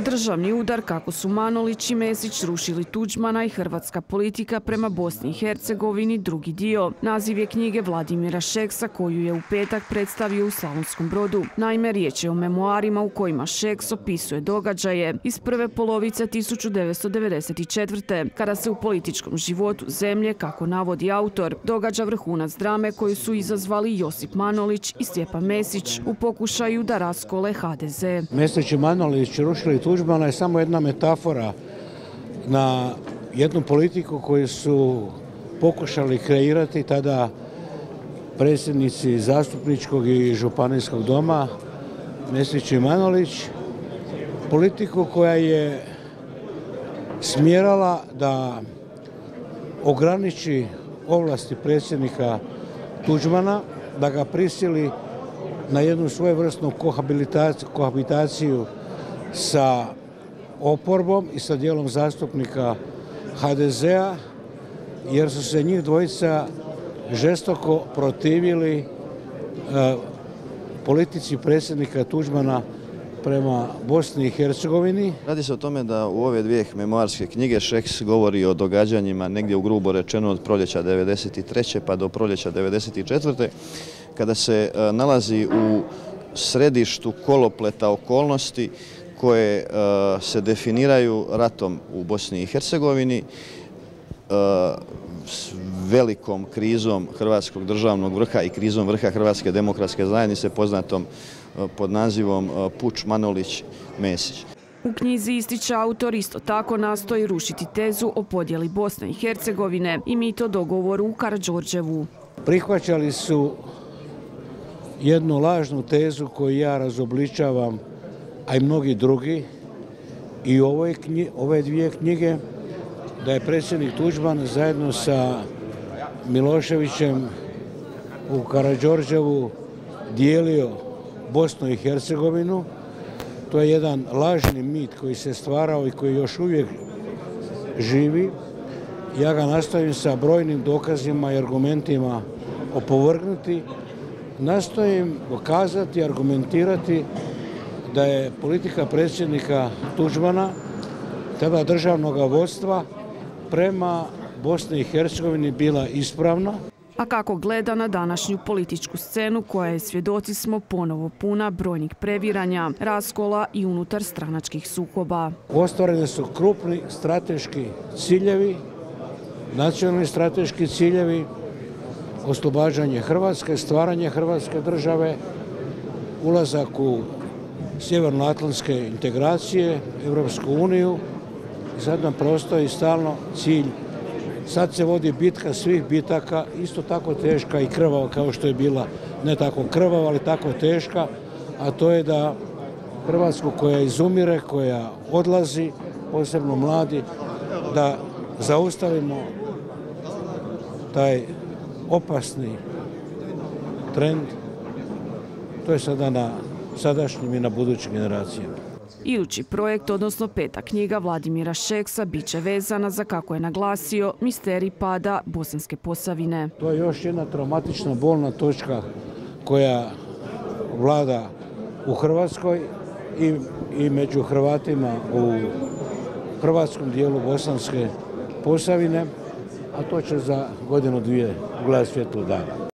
Državni udar kako su Manolić i Mesić rušili Tuđmana i hrvatska politika prema Bosni i Hercegovini drugi dio. Naziv je knjige Vladimira Šeksa koju je u petak predstavio u Slavonskom Brodu. Naime, riječ je o memoarima u kojima Šeks opisuje događaje iz prve polovice 1994. kada se u političkom životu zemlje, kako navodi autor, događa vrhunac drame koju su izazvali Josip Manolić i Stjepan Mesić u pokušaju da raskole HDZ. Mesić i Manolić rušili Tuđmana je samo jedna metafora na jednu politiku koju su pokušali kreirati tada predsjednici zastupničkog i županijskog doma Mesić i Manolić. Politiku koja je smjerala da ograniči ovlasti predsjednika Tuđmana, da ga prisili na jednu svojevrsnu kohabitaciju sa oporbom i sa dijelom zastupnika HDZ-a, jer su se njih dvojica žestoko protivili politici predsjednika Tuđmana prema Bosni i Hercegovini. Radi se o tome da u ove dvije memoarske knjige Šeks govori o događanjima negdje u grubo rečeno od proljeća 1993. pa do proljeća 1994. kada se nalazi u središtu kolopleta okolnosti koje se definiraju ratom u Bosni i Hercegovini, s velikom krizom hrvatskog državnog vrha i krizom vrha Hrvatske demokratske zajednice poznatom pod nazivom Puč Manolić-Mesić. U knjizi, ističe autor, isto tako nastoji rušiti tezu o podjeli Bosne i Hercegovine i mito dogovoru u Karađorđevu. Prihvaćali su jednu lažnu tezu koju ja razobličavam, a i mnogi drugi, i u ove dvije knjige, da je predsjednik Tuđman zajedno sa Miloševićem u Karađorđevu dijelio Bosnu i Hercegovinu. To je jedan lažni mit koji se stvarao i koji još uvijek živi. Ja ga nastojim sa brojnim dokazima i argumentima opovrgnuti. Nastojim pokazati i argumentirati da je politika predsjednika Tuđmana, tada državnog vodstva, prema Bosni i Hercegovini bila ispravna. A kako gleda na današnju političku scenu koja je, svjedoci smo, ponovo puna brojnih previranja, raskola i unutar stranačkih sukoba. Ostvareni su krupni strateški ciljevi, nacionalni strateški ciljevi, oslobađanje Hrvatske, stvaranje Hrvatske države, ulazak u sjevernoatlantske integracije, Europsku uniju. I sad nam prostoji stalno cilj. Sad se vodi bitka svih bitaka, isto tako teška i krvava kao što je bila, ne tako krvava, ali tako teška, a to je da Hrvatsku koja izumire, koja odlazi, posebno mladi, da zaustavimo taj opasni trend. To je sada na sadašnjim i na budućim generacijama. Idući projekt, odnosno peta knjiga Vladimira Šeksa, bit će vezana za, kako je naglasio, misterij pada Bosanske Posavine. To je još jedna traumatična bolna točka koja vlada u Hrvatskoj i među Hrvatima u hrvatskom dijelu Bosanske Posavine, a to će za godinu, dvije ugledati svjetlo dana.